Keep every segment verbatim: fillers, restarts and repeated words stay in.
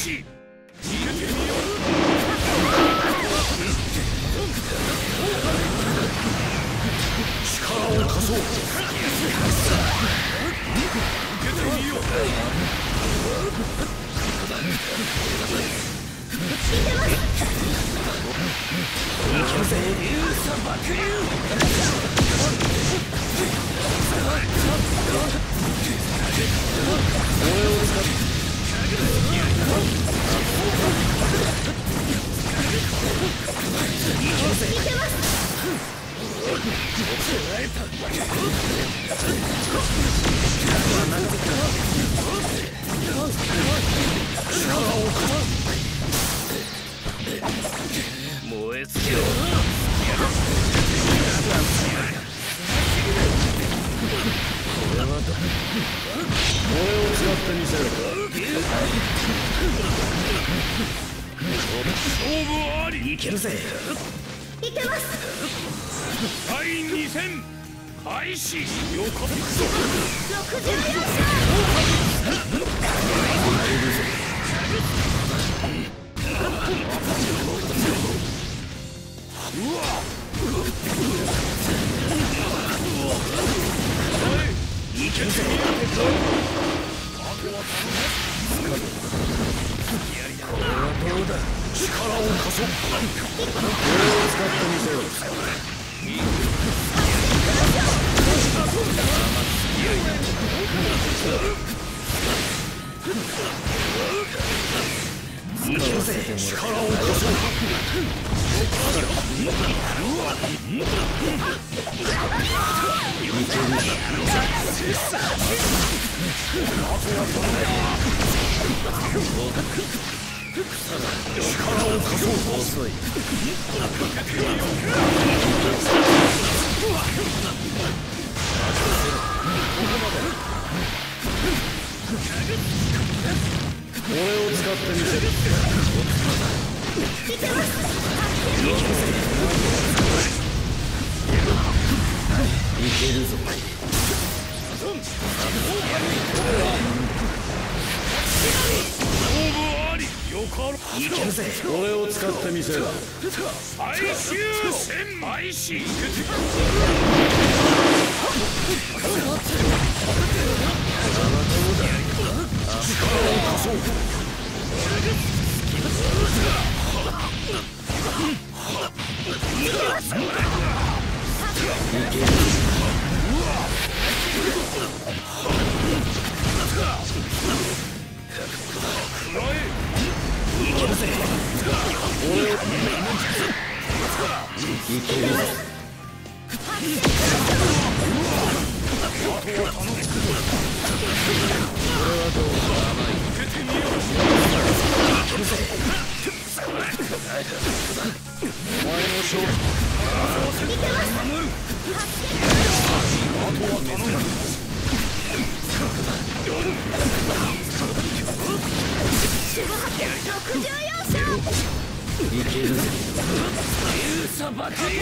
し逃げてみよう。力を貸そう。受けてみよう。行くぜ、竜砂爆竜。俺を使って燃え尽きろ。俺を使ってみせろ。勝負あり。いけるぜ。いけます。だいに戦開始。よかった。ろくじゅうよんうわっ。いけるぜ。これはどうだ。力を貸そう。これを使ってみせろ。いけるぜ。力を貸そう。力を貸そう。遅い。俺を使ってみせる。いけるぞ。いけるぜ。俺を使ってみせる。最終戦開始。力を貸そう。いける。いけるぜ。俺をいけるぜ。俺はどうだ。受けてみよう。いけるぜ。お前の勝負。頼む。あとは頼む。ろくじゅうよん勝。いけるぜ。竜砂爆竜。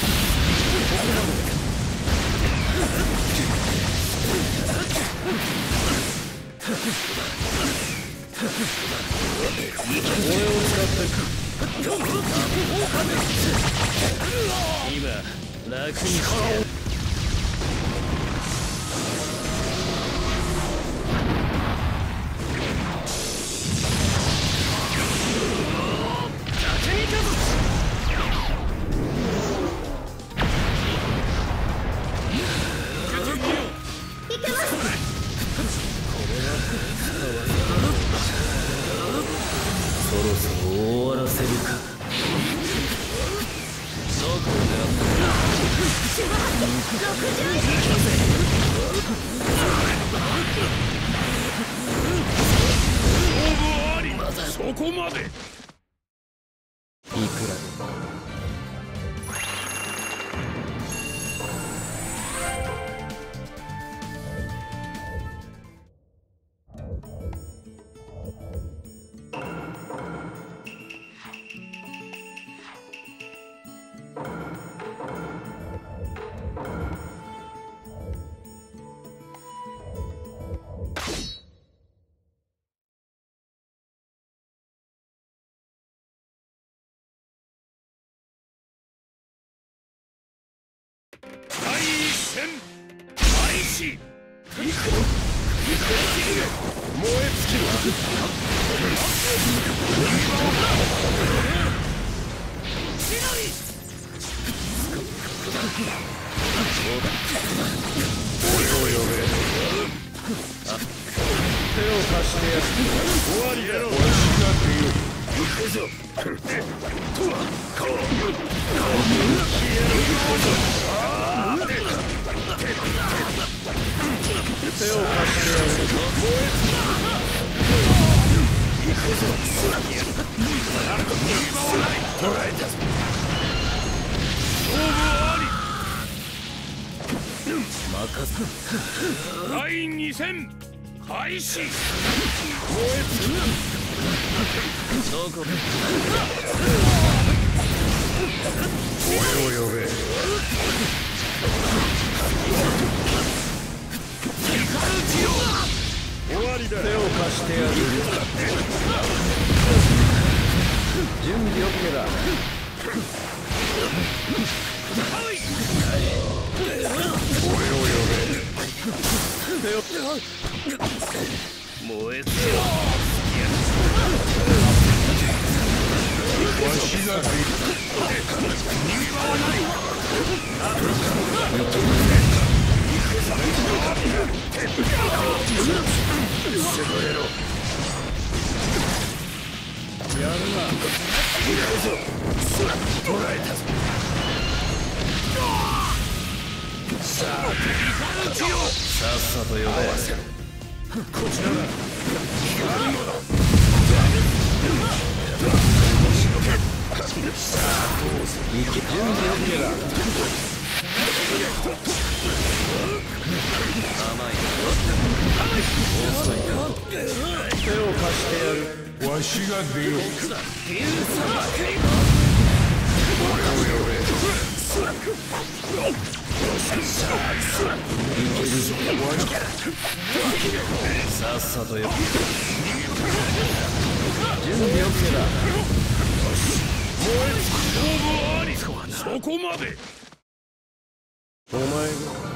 俺を使って今楽にして。そろそろ終わらせるか。どこを狙ってる。ろくじゅういけぜ。勝負あり。まだそこまで。いくらでも。 第一戦開始。燃え尽きる。俺を呼べ。手を貸してやる。終わりだろ。わしが出よう。行くぞ。とはこう。手を貸してやる。行くぞ。捕らえたぞ。勝負あり。任す。第二戦開始。燃え尽きる。どこだ。俺を呼べ。終わりだ。手を貸してやる。準備 OK だ。俺を呼べ。手を燃え尽きろ。わしが逃げ場はない。絞れろ。やるな。行くぞ。捕らえたぞ。さあ、さっさと呼べ。こちらだ。やるのだ。さあ、どうぞ。準備 OK だ。甘い。遅いか。手を貸してやる。わしが出よう。俺を呼べ。さあ、いけるぞ。さっさと呼べ。準備 OK だ。燃え尽き勝負あり。そこまで。お前が